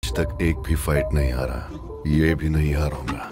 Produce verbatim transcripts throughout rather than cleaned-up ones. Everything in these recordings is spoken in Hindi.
आज तक एक भी फाइट नहीं हारा, ये भी नहीं हारूंगा।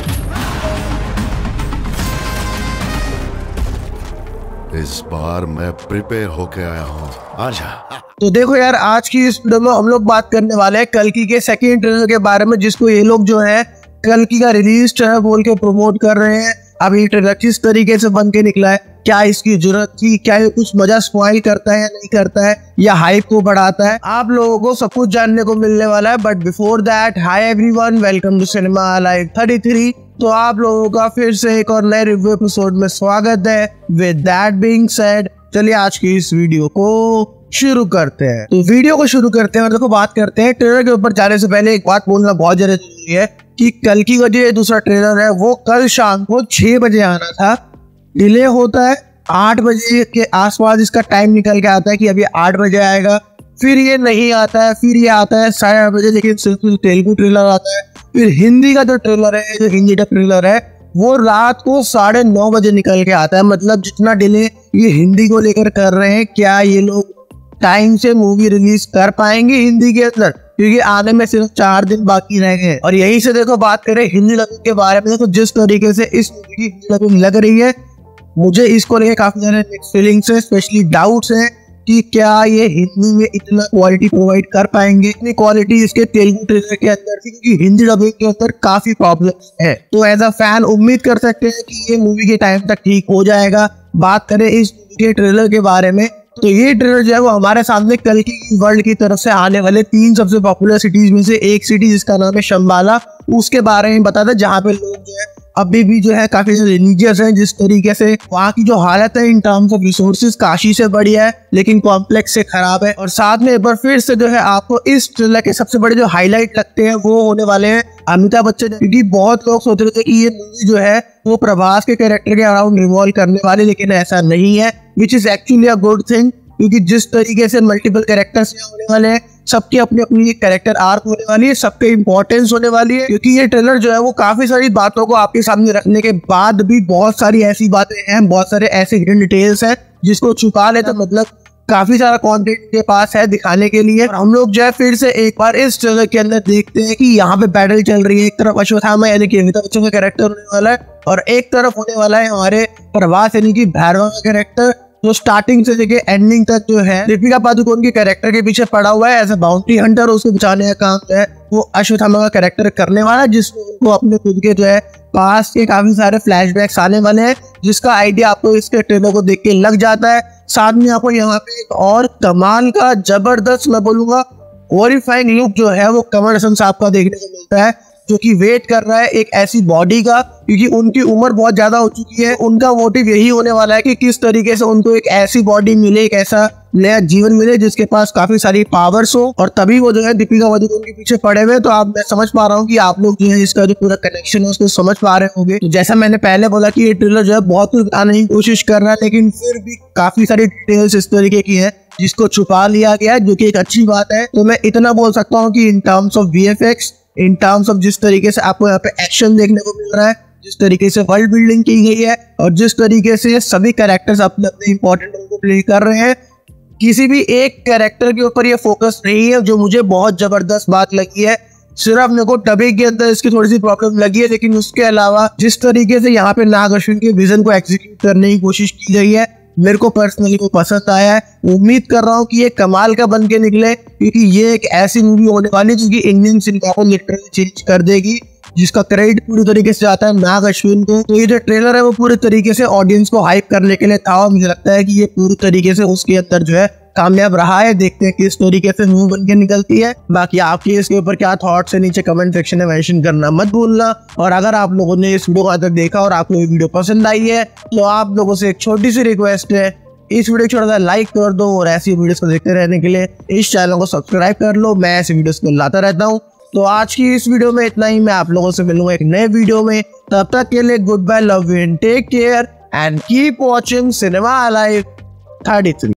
इस बार मैं प्रिपेयर होके आया हूँ। आजा। तो देखो यार, आज की इस वीडियो में हम लोग बात करने वाले हैं कल्कि के सेकंड ट्रेलर के बारे में, जिसको ये लोग जो है कल्कि का रिलीज ट्रेलर बोल के प्रमोट कर रहे हैं। अब ये ट्रेलर किस तरीके से बन के निकला है, क्या इसकी जरूरत थी, क्या ये कुछ मजा स्पॉइल करता है या नहीं करता है, या हाइप को बढ़ाता है, आप लोगों को सब कुछ जानने को मिलने वाला है। But before that, hi everyone, welcome to cinema alive thirty three. तो आप लोगों का फिर से एक और नए रिव्यू एपिसोड में स्वागत है। विद दैट बीइंग सेड, चलिए आज की इस वीडियो को शुरू करते हैं। तो वीडियो को शुरू करते हैं और देखो बात करते हैं ट्रेलर के ऊपर जाने से पहले एक बात बोलना बहुत ज्यादा जरूरी है कि कल्कि का जो दूसरा ट्रेलर है वो कल शाम को छह बजे आना था, डिले होता है। आठ बजे के आसपास इसका टाइम निकल के आता है कि अभी आठ बजे आएगा, फिर ये नहीं आता है, फिर ये आता है साढ़े आठ बजे, लेकिन सिर्फ तेलुगु ट्रेलर आता है। फिर हिंदी का जो ट्रेलर है, जो हिंदी का ट्रेलर है वो रात को साढ़े नौ बजे निकल के आता है। मतलब जितना डिले ये हिंदी को लेकर कर रहे हैं, क्या ये लोग टाइम से मूवी रिलीज कर पाएंगे हिंदी के अंदर, क्योंकि आने में सिर्फ चार दिन बाकी रह गए। और यहीं से देखो बात करें हिंदी डबिंग के बारे में, देखो जिस तरीके से इस मूवी की हिंदी डबिंग लग रही है, मुझे इसको लेकर काफी सारे फीलिंग्स है, स्पेशली डाउट्स हैं कि क्या ये हिंदी में इतना क्वालिटी प्रोवाइड कर पाएंगे, इतनी क्वालिटी इसके तेलुगु ट्रेलर के अंदर थी, क्योंकि हिंदी डबिंग के अंदर काफी प्रॉब्लम है। तो एज अ फैन उम्मीद कर सकते हैं कि ये मूवी के टाइम तक ठीक हो जाएगा। बात करें इस मूवी के ट्रेलर के बारे में, तो ये ट्रेलर जो है वो हमारे सामने कल्कि वर्ल्ड की तरफ से आने वाले तीन सबसे पॉपुलर सिटीज में से एक सिटी जिसका नाम है शंबाला, उसके बारे में बताता है, जहाँ पे लोग जो है अभी भी जो है काफी रिलीजियस हैं। जिस तरीके से वहाँ की जो हालत है in terms of resources Kashi से बढ़िया है, लेकिन कॉम्प्लेक्स से खराब है। और साथ में एक बार फिर से जो है आपको इस ट्रेलर के सबसे बड़े जो हाईलाइट लगते हैं वो होने वाले हैं अमिताभ बच्चन, क्योंकि बहुत लोग सोच रहे थे कि ये मूवी जो है वो प्रभास के कैरेक्टर के अराउंड रिवॉल्व करने वाली, लेकिन ऐसा नहीं है, which is actually a good thing. क्योंकि जिस तरीके से मल्टीपल कैरेक्टर्स होने वाले हैं, सबकी अपनी अपनी कैरेक्टर आर्क होने वाली है, सबके इंपॉर्टेंस होने वाली है। क्योंकि ये ट्रेलर जो है वो काफी सारी बातों को आपके सामने रखने के बाद भी बहुत सारी ऐसी बातें हैं, बहुत सारे ऐसे हिडन डिटेल्स हैं जिसको छुपा लेता, मतलब काफी सारा कंटेंट के पास है दिखाने के लिए। और हम लोग जो है फिर से एक बार इस ट्रेलर के अंदर देखते हैं कि यहाँ पे बैटल चल रही है। एक तरफ अश्वत्थामा यानी कि अमिताभ बच्चन का कैरेक्टर होने वाला है, और एक तरफ होने वाला है हमारे प्रभास यानी कि भैरवा का कैरेक्टर, जो स्टार्टिंग से लेके एंडिंग तक जो है दीपिका पादुकोण के कैरेक्टर के पीछे पड़ा हुआ है एज अ बाउंड्री हंटर। उसको बचाने का काम जो है वो अश्वत्थामा का कैरेक्टर करने वाला है, जिसमें उनको अपने खुद के जो है पास के काफी सारे फ्लैशबैक्स आने वाले हैं, जिसका आइडिया आपको इसके ट्रेलर को देख के लग जाता है। साथ में आपको यहाँ पे एक और कमाल का जबरदस्त, मैं बोलूंगा हॉरिफाइंग लुक जो है वो कमल हसन साहब का देखने को मिलता है, जो कि वेट कर रहा है एक ऐसी बॉडी का, क्योंकि उनकी उम्र बहुत ज्यादा हो चुकी है। उनका मोटिव यही होने वाला है कि किस तरीके से उनको एक ऐसी बॉडी मिले, एक ऐसा नया जीवन मिले जिसके पास काफी सारी पावर्स हो, और तभी वो जो है दीपिका पादुकोण के पीछे पड़े हुए। तो आप मैं समझ पा रहा हूँ कि आप लोग जो है इसका जो पूरा कनेक्शन है उसको समझ पा रहे होंगे। तो जैसा मैंने पहले बोला कि ये ट्रेलर जो है बहुत कुछ बताने की कोशिश कर रहा है, लेकिन फिर भी काफी सारी डिटेल्स इस तरीके की है जिसको छुपा लिया गया है, जो कि एक अच्छी बात है। तो मैं इतना बोल सकता हूँ कि in terms of V F X, in terms of जिस तरीके से आपको यहाँ पे एक्शन देखने को मिल रहा है, जिस तरीके से वर्ल्ड बिल्डिंग की गई है, और जिस तरीके से सभी कैरेक्टर्स अपने अपने इंपॉर्टेंट रोल को प्ले कर रहे हैं, किसी भी एक कैरेक्टर के ऊपर ये फोकस नहीं है, जो मुझे बहुत जबरदस्त बात लगी है। सिर्फ मेरे को डबिंग के अंदर इसकी थोड़ी सी प्रॉब्लम लगी है, लेकिन उसके अलावा जिस तरीके से यहाँ पे नाग अश्विन के विजन को एग्जीक्यूट करने की कोशिश की गई है, मेरे को पर्सनली वो पसंद आया है। उम्मीद कर रहा हूँ कि ये कमाल का बन के निकले, क्योंकि ये एक ऐसी मूवी होने वाली है जिसकी इंडियन सिनेमा को लिटरली चेंज कर देगी, जिसका क्रेडिट पूरी तरीके से आता है नाग अश्विन को। तो ये जो ट्रेलर है वो पूरी तरीके से ऑडियंस को हाइप करने के लिए था, और मुझे लगता है कि ये पूरी तरीके से उसके अंदर जो है कामयाब रहा है। देखते हैं किस तरीके से मूवी बन के निकलती है। बाकी आपके इसके ऊपर क्या थॉट्स है नीचे कमेंट सेक्शन में मेंशन करना मत भूलना। और अगर आप लोगों ने इस वीडियो को आज तक देखा और आपको ये वीडियो पसंद आई है, तो आप लोगों से एक छोटी सी रिक्वेस्ट है, इस वीडियो को छोटा सा लाइक कर दो, और ऐसी वीडियोस को देखते रहने के लिए इस चैनल को सब्सक्राइब कर लो। मैं ऐसी वीडियोस को लाता रहता हूँ। तो आज की इस वीडियो में इतना ही। मैं आप लोगों से मिलूंगा एक नए वीडियो में, तब तक के लिए good bye, love you and take care, and keep watching cinema alive thirty three.